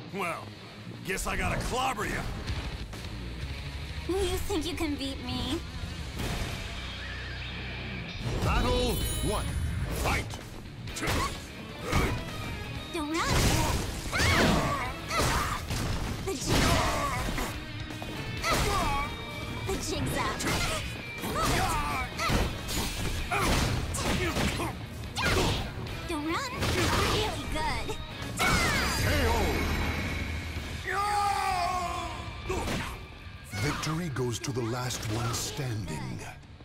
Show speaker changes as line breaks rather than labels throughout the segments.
Well, guess I gotta clobber you.
You think you can beat me?
Battle 1. Fight!
Don't run! The jig's up! The jig's up! Don't run! Really good!
KO! Victory goes to the last one standing.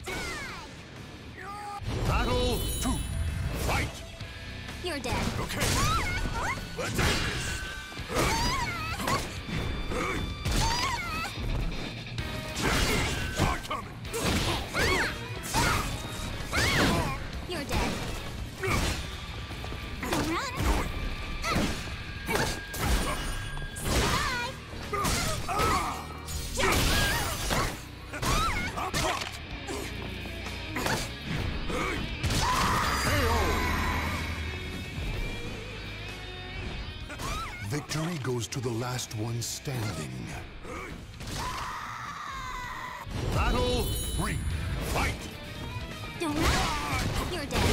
Battle 2. Fight!
You're dead.
Okay. Let's end this. I'm coming.
You're dead. Don't run.
Victory goes to the last one standing. Battle 3. Fight!
Don't run. You're dead.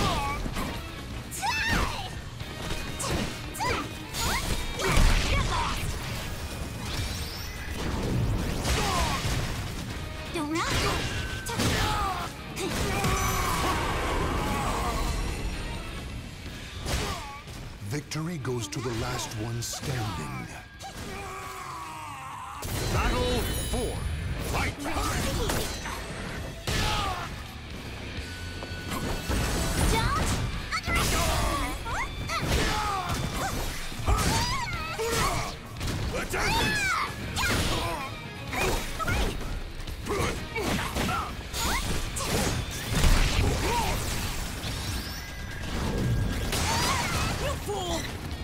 Don't run.
Victory goes to the last one standing. Battle 4. Fight!
Don't underestimate.
Let's end this. You fool!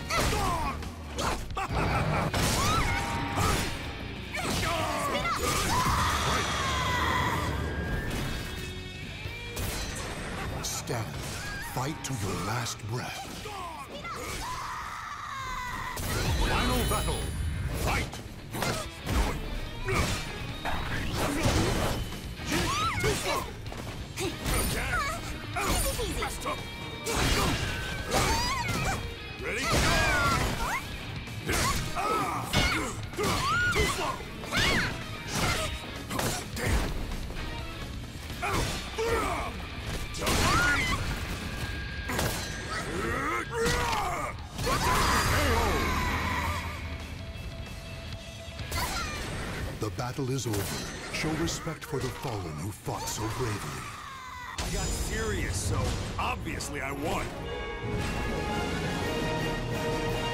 Stand. Fight to your last breath. Final battle. Fight!
Too slow! Okay.
Easy peasy.
Rest up. Ready? Too slow! Damn!
The battle is over. Show respect for the fallen who fought so bravely.
I got serious, so obviously I won.